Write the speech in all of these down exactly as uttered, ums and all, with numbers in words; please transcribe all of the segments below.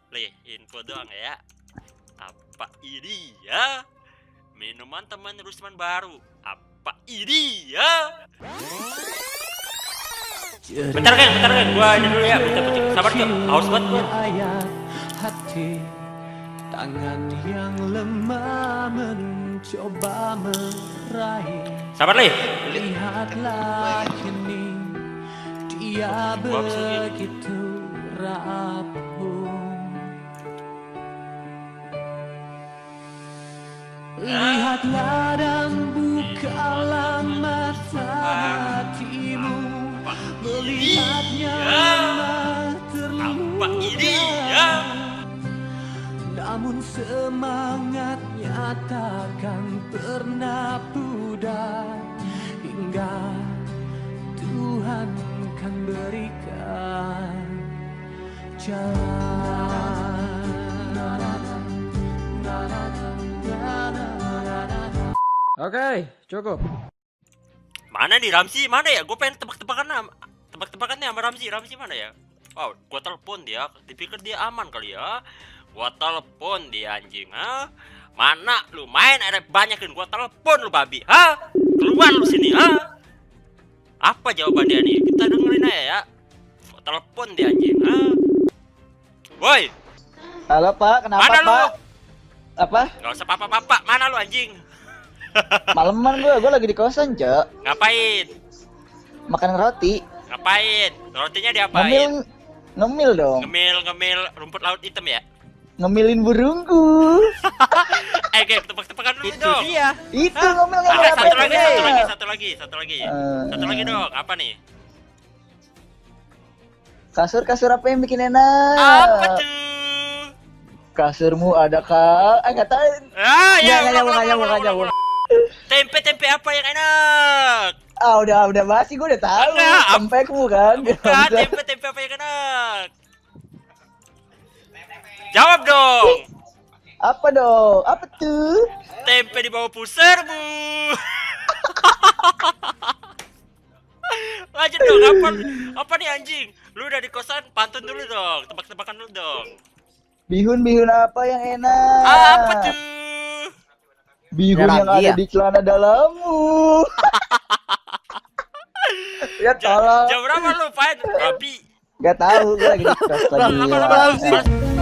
Nih, info doang ya. Apa ini ya? Minuman teman Rusman baru. Apa ini ya? Bentar kan, bentar kan. Gua ini dulu ya. Bentar, bentar. Sabar Cok. Haus banget gua. Hati, tangan yang lemah mencoba meraih. Sabar Lih. Lihatlah kini dia begitu rapuh. Lihatlah dan bukalah mata hatimu, melihatnya Apa ini ya? Namun semangatnya takkan pernah pudar hingga Tuhan kan berikan jalan. Oke, cukup. Mana nih Ramzi? Mana ya? Gue pengen tebak-tebakan tebak-tebakannya sama Ramzi. Ramzi mana ya? Oh, gue telepon dia. Dipikir dia aman kali ya. Gue telepon dia anjing, ha? Mana lu main ada banyakin gue telepon lu babi, ha? Keluar lu sini, ha? Apa jawabannya nih? Kita dengerin aja ya. Gua telepon dia anjing, ha? Woi. Halo Pak, kenapa Mana Pak? lu? Apa? Gak usah papa-papa. Mana lu anjing? Maleman gue, gue lagi di kosan, Cok. Ngapain? Makan roti. Ngapain? Rotinya Ngemil, diapain? ngemil dong. Ngemil, ngemil rumput laut hitam ya? Ngemilin burungku. Eh, game tebak-tebakan dulu Itu dong. dia. Itu Hah? ngemil Ah, ngemil apa satu lagi, itu? satu lagi, satu lagi, satu lagi. Eh. Satu lagi dong. Apa nih? Kasur-kasur apa yang bikin enak? Apa tuh? Kasurmu ada kak? Eh nggak tahu. Ah, ya, Nggak, nggak ulang, nyambung, ulang, nggak ulang, nyambung, ulang, nggak nyambung. ulang. Tempe-tempe apa yang enak? Ah udah udah basi, gue udah tahu. Enggak, ap- Tempekmu kan? Bukan, tempe-tempe apa yang enak? Jawab dong. Apa dong? Apa tuh? Tempe di bawah pusermu. Lanjut dong, apa, apa nih anjing? Lu udah di kosan, pantun dulu dong, tebak-tebakan dulu dong. Bihun-bihun apa yang enak? Apa tuh? Bihun Ada yang Ramzi ada ya? di celana dalammu. Ya Jam, tolong. jam berapa lu, Pan? Babi. Gak tahu, gue lagi di kelas lagi. Lama, ya. lama, lama.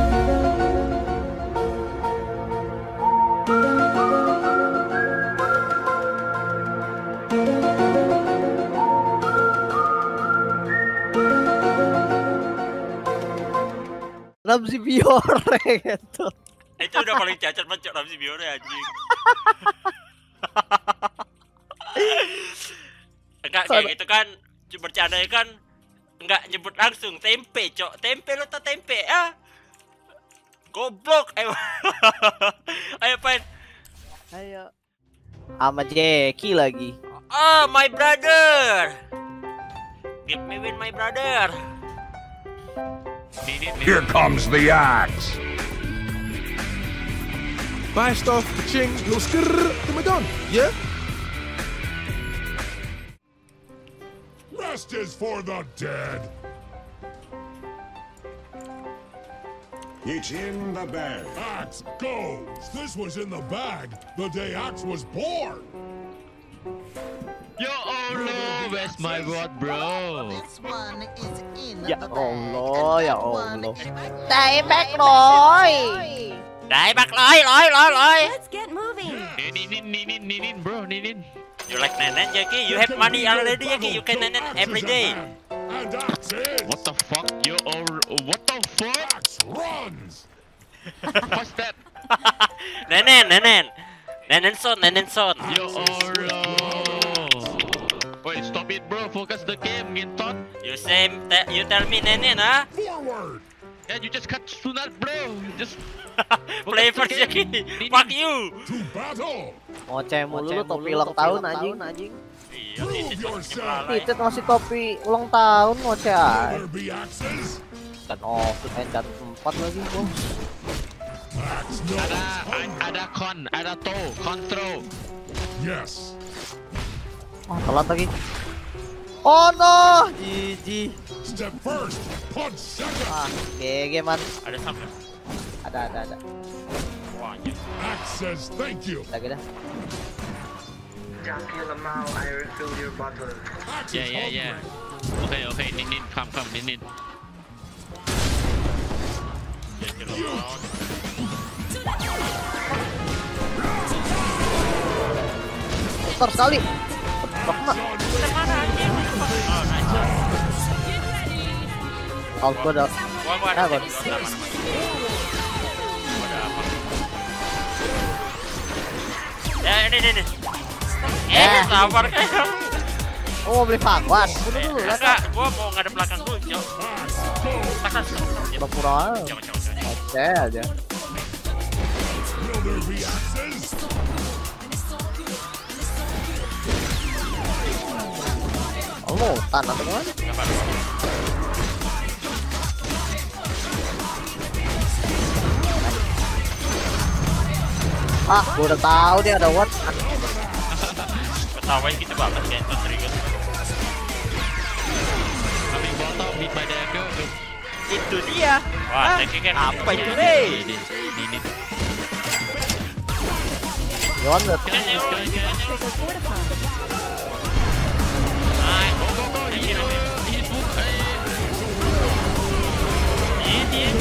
Ramzi Biore gitu. Itu udah paling cacat banget Ramzi Biore anjing. Enggak kayak gitu kan, bercanda kan enggak nyebut langsung tempe, Cok. Tempe lu tau tempe, ah. Goblok. Ayo. Ayo, Pan. Ayo. Sama Jeki lagi. Oh, my brother. Give me win, my brother. Here comes the axe. Best of ching lo skrrr kemudian, ya? Rest is for the dead. It's in the bag. Axe goes. This was in the bag the day Axe was born. Yo Allah, where's my rod, bro? This one is in Ya the bag, Allah, and ya that one Allah. is- Đại bác rồi. Dai bak loy, loy, loy, loy. Let's get moving. Ninin, ninin, ninin, bro, ninin. You like nenen, Jackie? You have money already, Jackie. You can nenen every day. And Axe is. What the fuck? Yo Allah, what the fuck? Axe runs. What's that? Nenen, nenen. Nenen son, nenen son. Yo Allah. Wait, stop it, bro. Focus the game, ngentot. You say, te- you tell me nenen, huh? Forward. Yeah, you just cut sunat, bro. Just Play first, Jackie. Fuck you. To battle. Ngoceh mulu lu topi ulang tahun anjing. anjing. Iya, Prove titit masih yourself. kepala ya. Titit masih topi ulang tahun ngoceh Will aja. there be axes? Dan oh, kita cat empat lagi, bos. Axe knows. ada, ada con, ada to, control. Yes. Oh, telat lagi. Oh no, G G. Step first, punch second. Ah, G G man. Ada sampai. Ada ada ada. Wah, anjir. Axe says thank you. Lagi dah. Jackie Lamau, I refill your bottle. Axe Yeah, is yeah, yeah. hungry. Okay, okay, Nin Nin, come, come, Nin Nin. Ya, kira mau. Besar sekali. Udah mana anjir? Oh, nice. Oh, gua udah. Gua gua ada. Ah, gua. Gua ada apa? Ya, ini ini ini. Eh, Eh. sabar kayak. Oh, mau beli Fangwan. Dulu dulu lah. Enggak, gua mau ngadep belakang dulu, Cok. Takas. Pura-pura. Jangan, jangan, jangan. Oke aja. Will there be axes? Oh, tanah teman. Sabar. Ah, gua udah tahu dia ada what. Ketawain gitu banget kayak itu trigger. Coming bottom, beat by dagger. Itu dia. Wah, thank kan. Apa itu, Yeah, Rey? yeah, yeah. Nin Nin. Yon lihat. Guys, guys, guys. Nice. Go, go, go. He's he's book. Eh. Ini dia.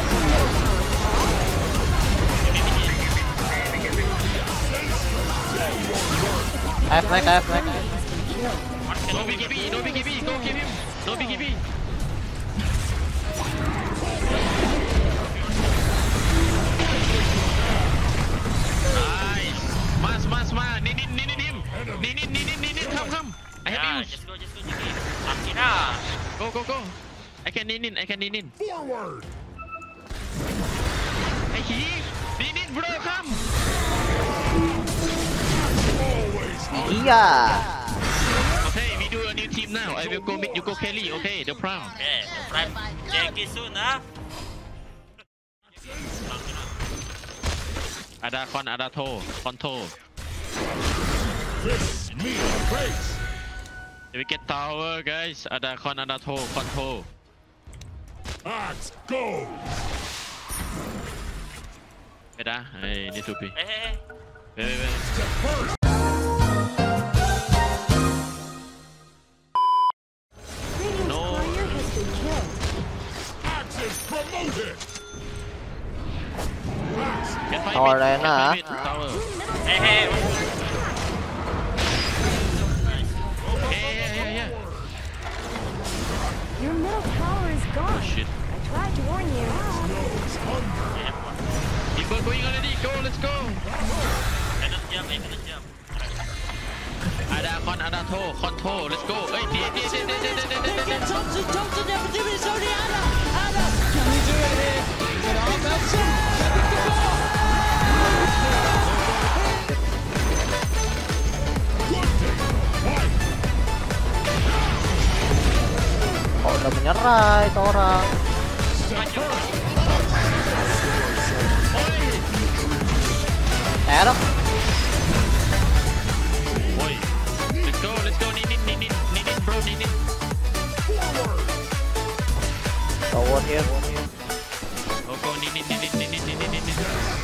F naik, F naik. No B K B, no B K B, go kill him. No B K B. Nice. Mas, mas, mas. Ninin, ninin him. Ninin, ninin, ninin. Come, come. I Ya, have use. just go, just go, just go. Akhirnya. Go, go, go. I can ninin, I can ninin. Forward. I heal. Ninin, bro, come. Always Iya. Okay, we do a new team now. I will go mid, you go Kelly. Okay, the prom. Oke, prime Jackie soon, ah. Ada kon, ada to, konto. fists me in the face. We get tower, guys. Ada kon, ada to, konto. Axe goes. Wait ah, I need to be. Eh, eh, eh. Wait, wait, wait. Step first. No. Axe is promoted. Axe. Get my Tower mid, lain get my lah. mid, tower. Eh, eh. Yeah, yeah, yeah, yeah. Your middle tower is Oh gone. shit. I tried to warn you. People going already. Go, let's go. Cannot jump, eh, cannot jump. Ada kon, ada to, konto. Let's go. Hey, dia, dia, dia, dia, dia, dia, dia, dia, dia. Oh, udah menyerah itu orang. Erok. Boy. Let's go, let's go. Ninin, ninin, ninin, bro, ninin. Tower here. Go, go, ninin, ninin, ninin, ninin, ninin.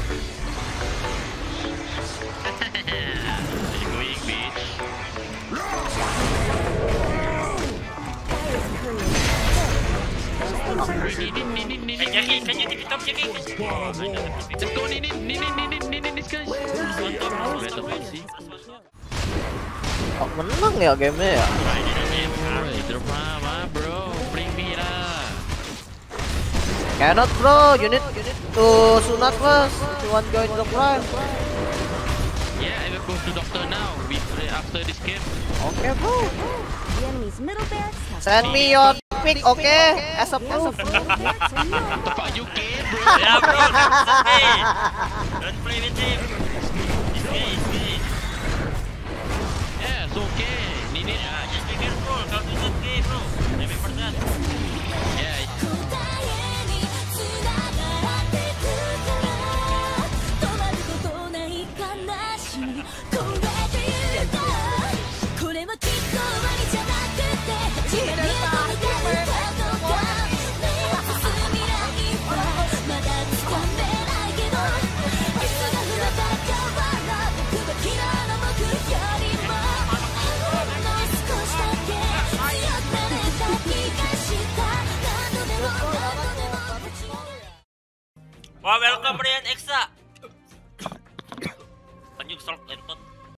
Where you going, bitch? Ninin, ninin, ninin, Eh, Jackie, ninin. can you tip top, Jackie? Let's go, ninin, ninin, ninin, ninin, this guys. Better see. Oh, menang ya gamenya ya. Hey, drama, bro. Bring me lah. Cannot bro, you need you need to sunat first. If you want join the prime. Yeah, I will go to doctor now. We play after this game. Okay bro. The enemy's middle barracks have Send me your pick, okay? As a no proof. middle barracks are yours. What the fuck you game, bro? Yeah, bro, that's okay. Don't play with him. It's me, it's me. Yeah, it's okay. Ninin. Yeah, just be careful. Kalau tu set game, bro. Remember that. Yeah, it's これもきっと終わりじゃなくて Wah, welcome Rian Exa. Lanjut Solk Entot.